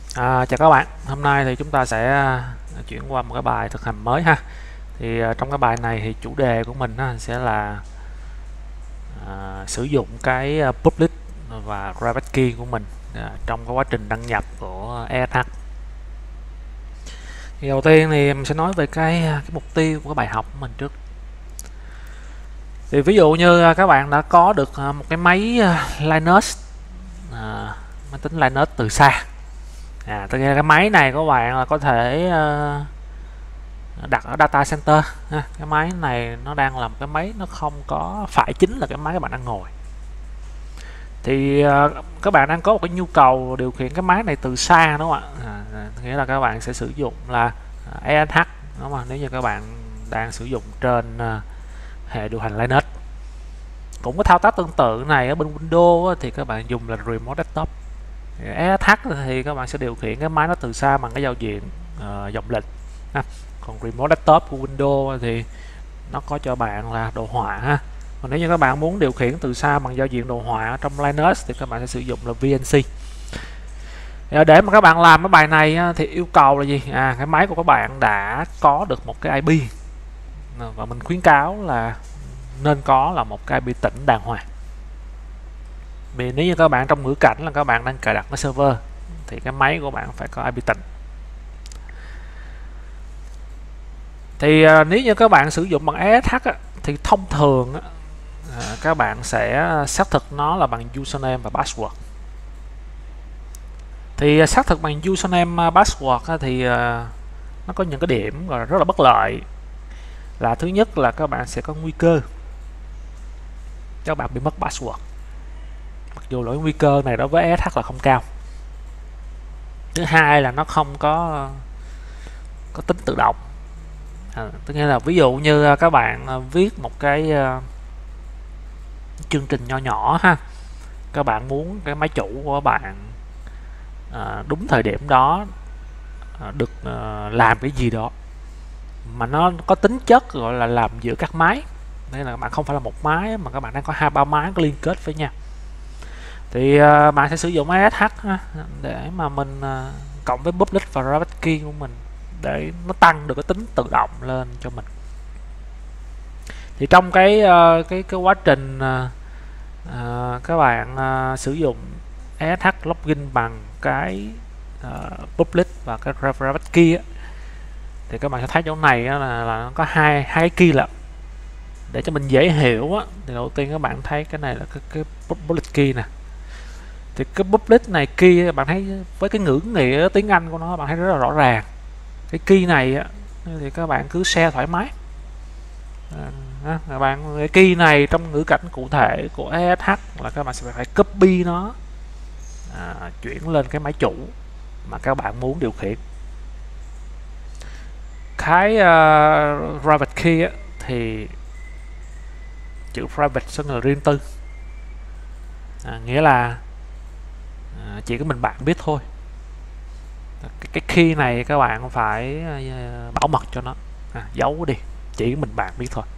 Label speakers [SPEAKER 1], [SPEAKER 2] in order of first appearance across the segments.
[SPEAKER 1] Chào các bạn, hôm nay thì chúng ta sẽ chuyển qua một cái bài thực hành mới ha. Thì trong cái bài này thì chủ đề của mình sẽ là sử dụng cái public và private key của mình trong cái quá trình đăng nhập của ESH. Thì đầu tiên thì mình sẽ nói về cái mục tiêu của cái bài học của mình trước. Thì ví dụ như các bạn đã có được một cái máy Linux, máy tính Linux từ xa. Tức là cái máy này của bạn là có thể đặt ở data center ha. Cái máy này nó đang là một cái máy, nó không có phải chính là cái máy các bạn đang ngồi. Thì các bạn đang có một cái nhu cầu điều khiển cái máy này từ xa, đúng không ạ? Nghĩa là các bạn sẽ sử dụng là ESH, đúng không? Nếu như các bạn đang sử dụng trên hệ điều hành Linux. Cũng có thao tác tương tự này ở bên Windows thì các bạn dùng là Remote Desktop. ESH thì các bạn sẽ điều khiển cái máy nó từ xa bằng cái giao diện dòng lệnh. Còn Remote Desktop của Windows thì nó có cho bạn là đồ họa ha. Còn nếu như các bạn muốn điều khiển từ xa bằng giao diện đồ họa trong Linux thì các bạn sẽ sử dụng là VNC. Để mà các bạn làm cái bài này thì yêu cầu là gì? Cái máy của các bạn đã có được một cái IP, và mình khuyến cáo là nên có là một cái IP tỉnh đàng hoàng. Vì nếu như các bạn trong ngữ cảnh là các bạn đang cài đặt cái server thì cái máy của bạn phải có IP tỉnh. Thì nếu như các bạn sử dụng bằng ESH thì thông thường các bạn sẽ xác thực nó là bằng username và password. Thì xác thực bằng username password thì nó có những cái điểm rất là bất lợi. Là thứ nhất là các bạn sẽ có nguy cơ các bạn bị mất password, mặc dù lỗi nguy cơ này đối với ESH là không cao. Thứ hai là nó không có tính tự động. Tức nghĩa là ví dụ như các bạn viết một cái chương trình nho nhỏ ha, các bạn muốn cái máy chủ của bạn đúng thời điểm đó được làm cái gì đó mà nó có tính chất gọi là làm giữa các máy, nên là các bạn không phải là một máy mà các bạn đang có 2-3 máy có liên kết với nhau, thì bạn sẽ sử dụng ESH để mà mình cộng với public và private key của mình để nó tăng được cái tính tự động lên cho mình. Thì trong cái quá trình các bạn sử dụng ESH login bằng cái public và cái private key thì các bạn sẽ thấy chỗ này là nó có hai cái key lận. Để cho mình dễ hiểu thì đầu tiên các bạn thấy cái này là cái public key nè. Thì cái public này key bạn thấy với cái ngữ nghĩa tiếng Anh của nó bạn thấy rất là rõ ràng. Cái key này thì các bạn cứ share thoải mái. Các bạn cái key này trong ngữ cảnh cụ thể của ESH là các bạn sẽ phải copy nó, chuyển lên cái máy chủ mà các bạn muốn điều khiển. Cái private key thì chữ private sẽ là riêng tư, nghĩa là chỉ có mình bạn biết thôi. Cái key này các bạn phải bảo mật cho nó, giấu đi, chỉ mình bạn biết thôi.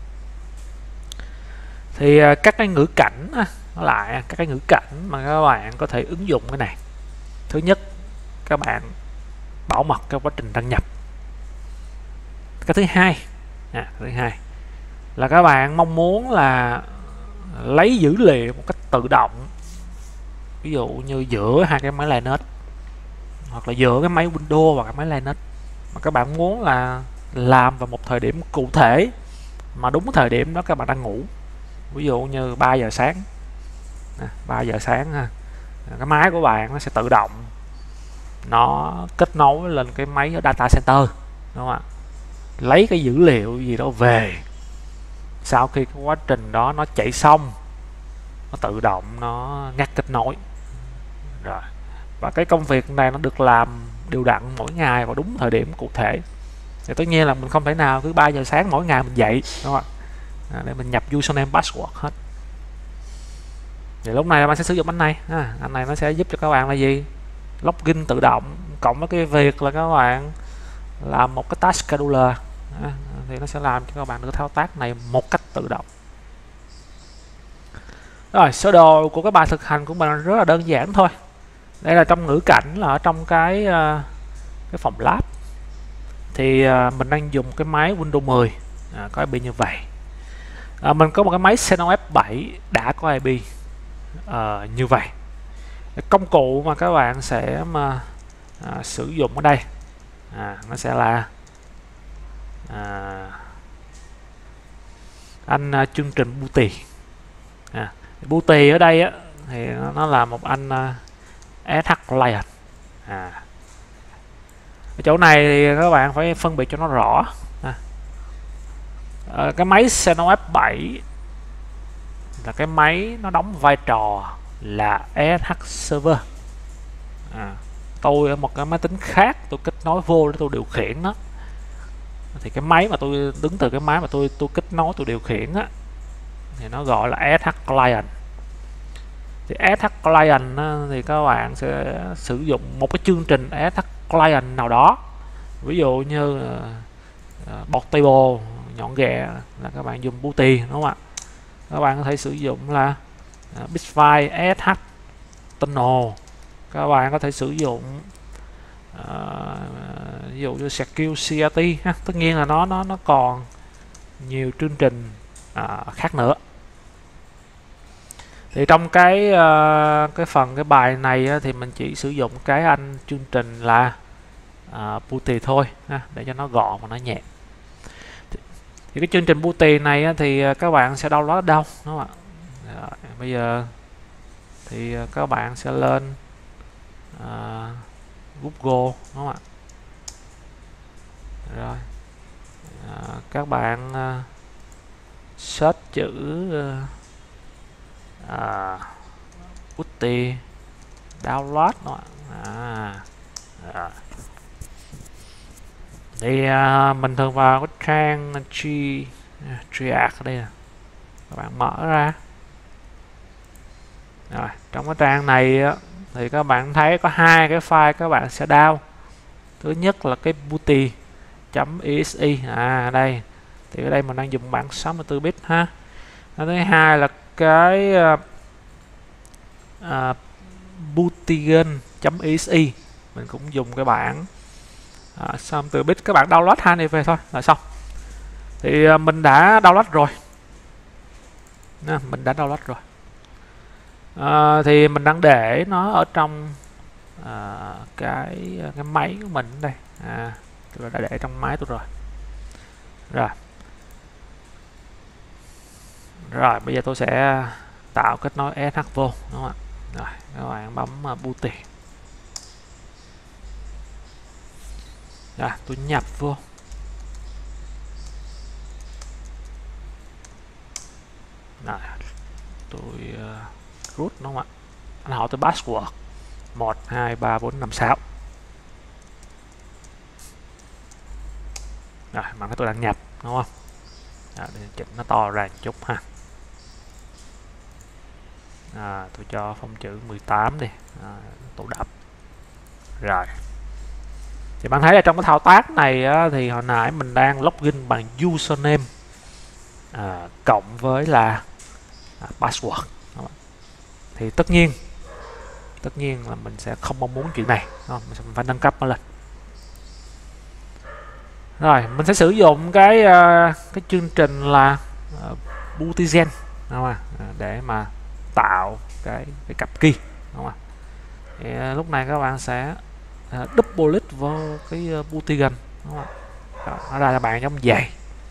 [SPEAKER 1] Thì các cái ngữ cảnh lại các cái ngữ cảnh mà các bạn có thể ứng dụng cái này. Thứ nhất, các bạn bảo mật cái quá trình đăng nhập. Cái thứ hai là các bạn mong muốn là lấy dữ liệu một cách tự động, ví dụ như giữa hai cái máy Linux hoặc là giữa cái máy Windows và cái máy Linux, mà các bạn muốn là làm vào một thời điểm cụ thể mà đúng thời điểm đó các bạn đang ngủ, ví dụ như 3 giờ sáng 3 giờ sáng cái máy của bạn nó sẽ tự động nó kết nối lên cái máy ở data center, đúng không ạ, lấy cái dữ liệu gì đó về. Sau khi cái quá trình đó nó chạy xong, nó tự động nó ngắt kết nối rồi, và cái công việc này nó được làm đều đặn mỗi ngày vào đúng thời điểm cụ thể. Thì tất nhiên là mình không thể nào cứ 3 giờ sáng mỗi ngày mình dậy, đúng không ạ, để mình nhập username password hết. Thì lúc này bạn sẽ sử dụng anh này anh này nó sẽ giúp cho các bạn là gì, login tự động cộng với cái việc là các bạn làm một cái task scheduler thì nó sẽ làm cho các bạn được thao tác này một cách tự động. Rồi, sơ đồ của cái bài thực hành của mình rất là đơn giản thôi. Đây là trong ngữ cảnh, là ở trong cái phòng lab. Thì mình đang dùng cái máy Windows 10 có IP như vậy. Mình có một cái máy Xenon F7 đã có IP như vậy. Công cụ mà các bạn sẽ sử dụng ở đây nó sẽ là anh chương trình Booty. Booty ở đây á, thì nó là một anh SH Client. Ở chỗ này thì các bạn phải phân biệt cho nó rõ. Cái máy Xenon F7 là cái máy nó đóng vai trò là SSH server. Tôi ở một cái máy tính khác tôi kết nối vô để tôi điều khiển nó, thì cái máy mà tôi đứng từ cái máy mà tôi kết nối tôi điều khiển á, thì nó gọi là SSH Client. Thì SSH Client thì các bạn sẽ sử dụng một cái chương trình SSH Client nào đó, ví dụ như Portable nhọn ghẹ là các bạn dùng Booty, đúng không ạ? Các bạn có thể sử dụng là Bitfire SSH Tunnel, các bạn có thể sử dụng ví dụ như Secure CRT ha. Tất nhiên là nó còn nhiều chương trình khác nữa. Thì trong cái phần cái bài này thì mình chỉ sử dụng cái anh chương trình là Booty thôi ha, để cho nó gọn và nó nhẹ. Thì cái chương trình Booty này thì các bạn sẽ download ở đâu, đúng không ạ? Rồi, bây giờ thì các bạn sẽ lên Google, đúng không ạ? Rồi các bạn search chữ Booty download, đúng không ạ? Thì mình thường vào cái trang Triad ở đây nè, các bạn mở ra. Rồi, trong cái trang này thì các bạn thấy có hai cái file các bạn sẽ download. Thứ nhất là cái booty.exe đây, thì ở đây mình đang dùng bản 64 bit ha. Thứ hai là cái bootigan.exe, mình cũng dùng cái bản 64 bit. Các bạn download hai này về thôi là xong. Thì mình đã download rồi, mình đã download rồi. Thì mình đang để nó ở trong cái máy của mình đây. Tôi đã để trong máy tôi rồi. Rồi bây giờ tôi sẽ tạo kết nối SSH vô, đúng không ạ? Rồi các bạn bấm Booty. Rồi tôi nhập vô. Rồi tôi root, đúng không ạ? Anh hỏi tôi password 1 2 3 4 5 6. Rồi bạn thấy tôi đang nhập, đúng không? Rồi, để chỉnh nó to ra một chút ha. Tôi cho phông chữ 18 đi, tôi đập. Rồi thì bạn thấy là trong cái thao tác này thì hồi nãy mình đang login bằng username cộng với là password. Thì tất nhiên là mình sẽ không mong muốn chuyện này, mình phải nâng cấp nó lên. Rồi mình sẽ sử dụng cái chương trình là Bootigen, để mà tạo cái cặp key, đúng không? Thì lúc này các bạn sẽ double click vào cái Bootigen, đúng không? Nó ra cho bạn giống vậy.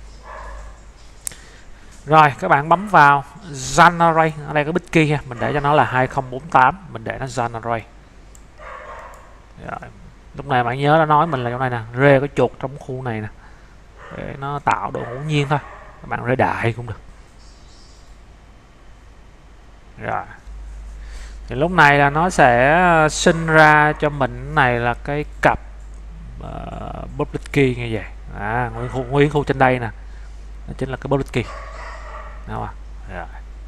[SPEAKER 1] Rồi các bạn bấm vào generate, ở đây có bit key ha, mình để cho nó là 2048, mình để nó generate. Rồi, lúc này bạn nhớ nó nói mình là trong này nè, rê có chuột trong khu này nè, để nó tạo độ ngẫu nhiên thôi, các bạn rê đại cũng được. Rồi thì lúc này là nó sẽ sinh ra cho mình này là cái cặp public key như vậy. Nguyên khu trên đây nè, nó chính là cái public key, đúng không? Rồi.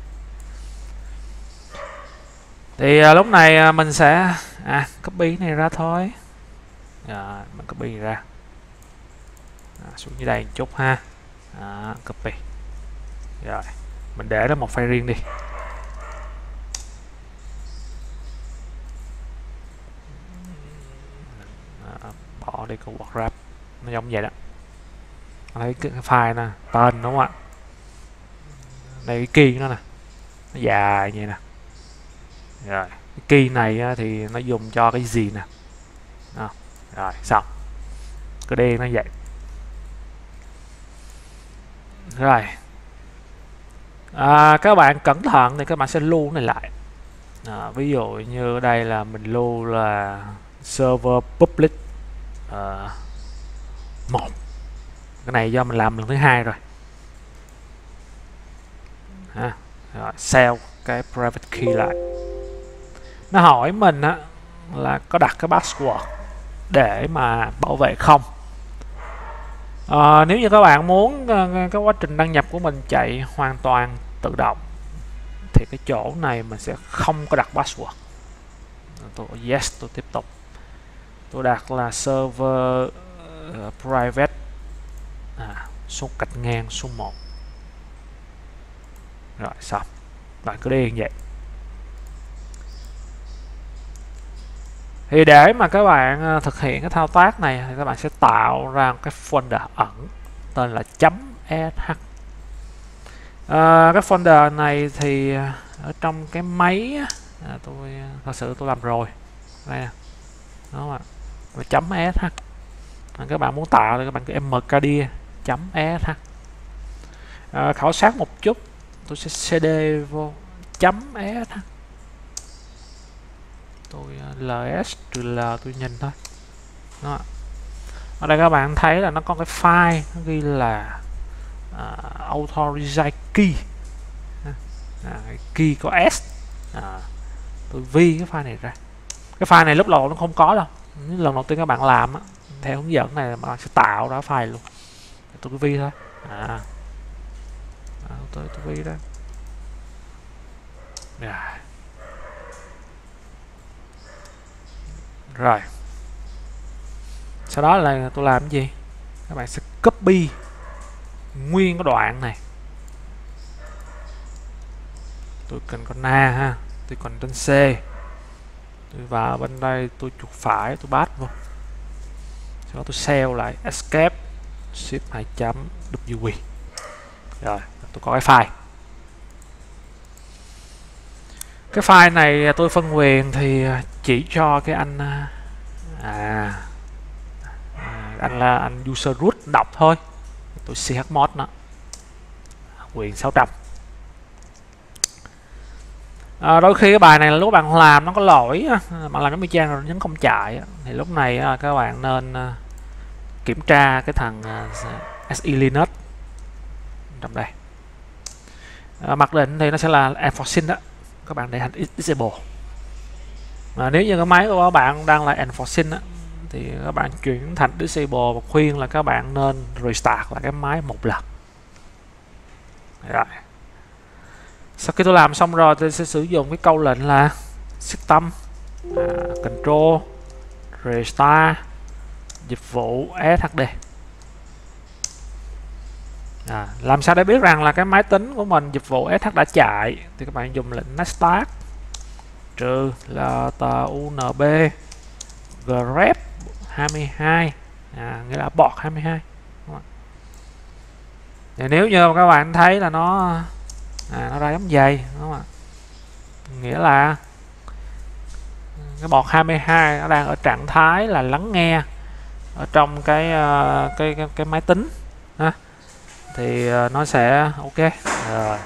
[SPEAKER 1] Thì lúc này mình sẽ copy này ra thôi. Rồi, mình copy ra xuống dưới đây một chút ha. Copy. Rồi mình để nó một file riêng đi. Particle Wrap, nó giống vậy đó. Lấy cái file nè, tên đúng không ạ? Đây cái key nó nè, nó dài như vậy nè. Rồi cái key này thì nó dùng cho cái gì nè. Rồi xong, cái đen nó vậy. Rồi các bạn cẩn thận thì các bạn sẽ lưu này lại. Ví dụ như đây là mình lưu là server public 1. Cái này do mình làm lần thứ 2 rồi. Rồi save cái private key lại. Nó hỏi mình là có đặt cái password để mà bảo vệ không. Nếu như các bạn muốn cái quá trình đăng nhập của mình chạy hoàn toàn tự động thì cái chỗ này mình sẽ không có đặt password. Tôi yes, tôi tiếp tục. Tôi đặt là server private số gạch ngang số 1. Rồi xong. Bạn cứ đi như vậy. Thì để mà các bạn thực hiện cái thao tác này thì các bạn sẽ tạo ra một cái folder ẩn tên là .sh. Cái folder này thì ở trong cái máy tôi thật sự tôi làm rồi đây nè, đó mà .sh. Các bạn muốn tạo thì các bạn cứ mkdir.sh. Khảo sát một chút, tôi sẽ cd vô .sh. Tôi ls trừ l tôi nhìn thôi. Đó. Ở đây các bạn thấy là nó có cái file nó ghi là authorize key. Key có s. Tôi vi cái file này ra. Cái file này lúc đầu nó không có đâu. Lần đầu tiên các bạn làm theo hướng dẫn này bạn sẽ tạo ra file luôn. Tôi cứ vi thôi. Tôi vi đó. Rồi sau đó là tôi làm cái gì, các bạn sẽ copy nguyên cái đoạn này. Tôi cần con A ha, tôi còn trên C, tôi vào bên đây tôi chuột phải tôi paste vô, sau đó tôi save lại escape shift 2 chấm wq. Rồi tôi có cái file. Cái file này tôi phân quyền thì chỉ cho cái anh anh user root đọc thôi. Tôi chmod nó quyền 600. Đôi khi cái bài này là lúc bạn làm nó có lỗi, bạn làm giống trang rồi nhấn không chạy thì lúc này các bạn nên kiểm tra cái thằng SE Linux trong đây. Mặc định thì nó sẽ là enforcing đó, các bạn để thành disable. Nếu như cái máy của các bạn đang là enforcing đó, thì các bạn chuyển thành disable và khuyên là các bạn nên restart lại cái máy một lần. Rồi. Sau khi tôi làm xong rồi tôi sẽ sử dụng cái câu lệnh là system control restart dịch vụ shd. Làm sao để biết rằng là cái máy tính của mình dịch vụ sh đã chạy thì các bạn dùng lệnh start trừ là unb grep 22 nghĩa là port 22. Thì nếu như các bạn thấy là nó ra giống vậy, đúng không ạ? Nghĩa là cái port 22 nó đang ở trạng thái là lắng nghe ở trong cái máy tính thì nó sẽ ok rồi.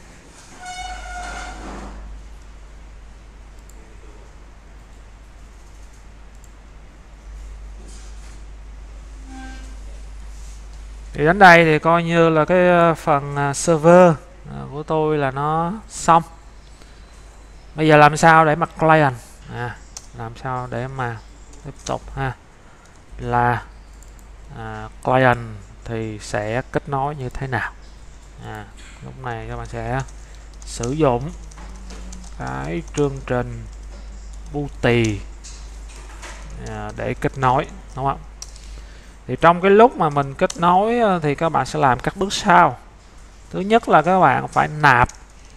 [SPEAKER 1] Thì đến đây thì coi như là cái phần server của tôi là nó xong. Bây giờ làm sao để mà client làm sao để mà tiếp tục là client thì sẽ kết nối như thế nào. Lúc này các bạn sẽ sử dụng cái chương trình Booty để kết nối, đúng không? Thì trong cái lúc mà mình kết nối thì các bạn sẽ làm các bước sau. Thứ nhất là các bạn phải nạp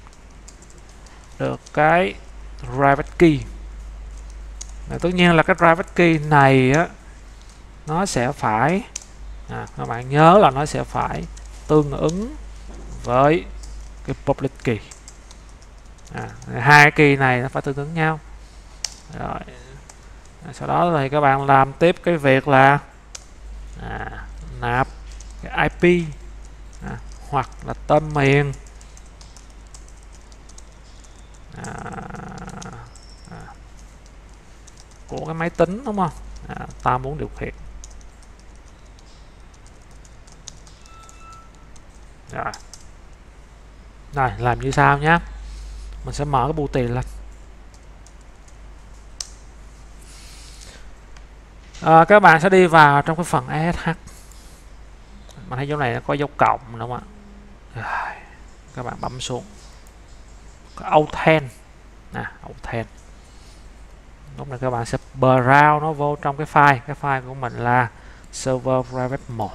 [SPEAKER 1] được cái private key. Tất nhiên là cái private key này nó sẽ phải các bạn nhớ là nó sẽ phải tương ứng với cái public key. Hai key này nó phải tương ứng nhau. Rồi sau đó thì các bạn làm tiếp cái việc là nạp cái IP hoặc là tên miền của cái máy tính, đúng không? Ta muốn điều khiển. Rồi làm như sau nhé. Mình sẽ mở cái bưu tiền lên. Các bạn sẽ đi vào trong cái phần ESH. Mình thấy chỗ này nó có dấu cộng, đúng không ạ? Các bạn bấm xuống Authent. Authent. Lúc này các bạn sẽ browse nó vô trong cái file. Cái file của mình là server private 1.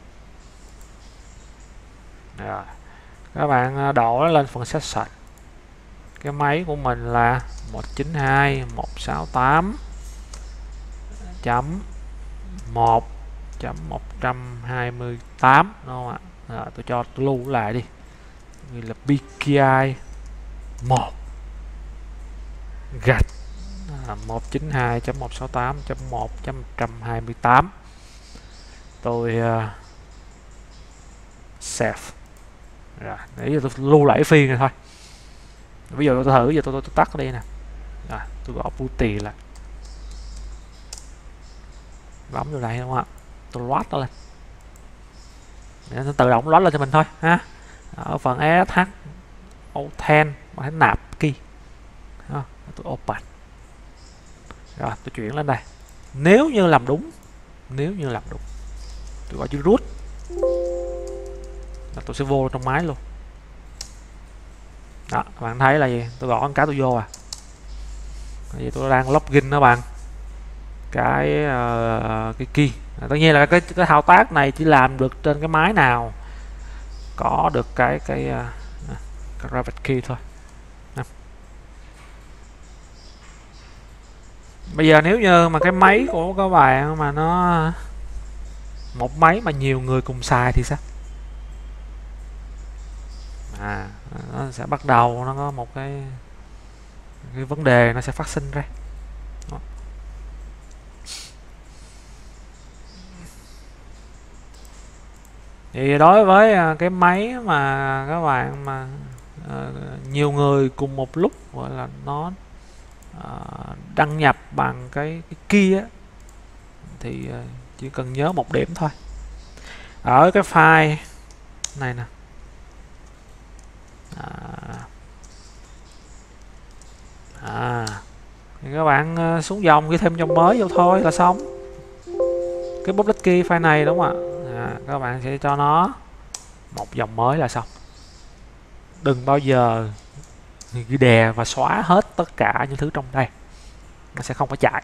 [SPEAKER 1] Rồi. Các bạn đổ nó lên phần session. Cái máy của mình là 192.168.128, đúng không ạ? Rồi, tôi lưu lại đi. Như là PKI 1 gạch 192.168.1.128. Tôi save. Rồi, để tôi lưu lại phiên này thôi. Bây giờ tôi thử, giờ tôi tắt đi nè. Rồi, tôi gõ putty lại. Bấm vô đây, đúng không ạ? Tôi load nó lên. Để nó tự động load lên cho mình thôi ha. Ở phần ESH Authent có thể nạp key. Tôi open. Rồi, tôi chuyển lên đây. Nếu như làm đúng, tôi gọi chữ root. Tôi sẽ vô trong máy luôn. Đó, các bạn thấy là gì? Tôi gõ một cái tôi vô Bởi vì tôi đang login đó bạn. Cái key. Tất nhiên là cái thao tác này chỉ làm được trên cái máy nào có được cái private key thôi. Bây giờ nếu như mà cái máy của các bạn mà nó một máy mà nhiều người cùng xài thì sao? Nó sẽ bắt đầu nó có một cái vấn đề nó sẽ phát sinh ra. Đó. Thì đối với cái máy mà các bạn mà nhiều người cùng một lúc gọi là nó đăng nhập bằng cái key á, thì chỉ cần nhớ một điểm thôi. Ở cái file này nè, thì các bạn xuống dòng ghi thêm dòng mới vô thôi là xong. Cái public key file này, đúng không ạ? Các bạn sẽ cho nó một dòng mới là xong. Đừng bao giờ ghi đè và xóa hết tất cả những thứ trong đây, nó sẽ không phải chạy.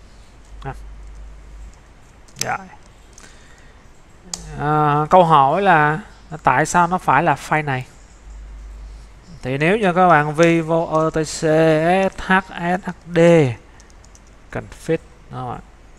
[SPEAKER 1] Câu hỏi là tại sao nó phải là file này? Thì nếu như các bạn Vivo etc SHD config đó.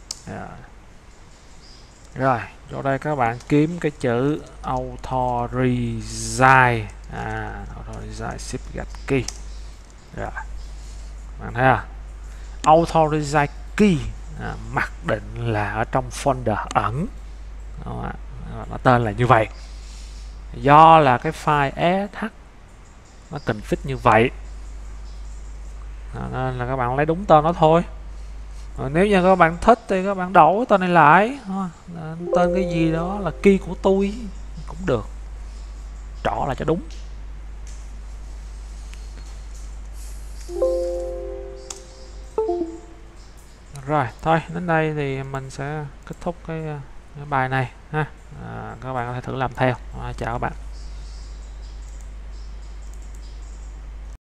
[SPEAKER 1] Rồi, chỗ đây các bạn kiếm cái chữ authorize authorize ship gạch key. Rồi. Bạn thấy à? Authorize key mặc định là ở trong folder ẩn. Đó, nó tên là như vậy. Do là cái file ESH nó config như vậy, nên là các bạn lấy đúng tên nó thôi. Nếu như các bạn thích thì các bạn đổi tên này lại, tên cái gì đó là key của tôi cũng được, trỏ là cho đúng. Rồi thôi, đến đây thì mình sẽ kết thúc cái bài này ha. Các bạn có thể thử làm theo. Chào các bạn.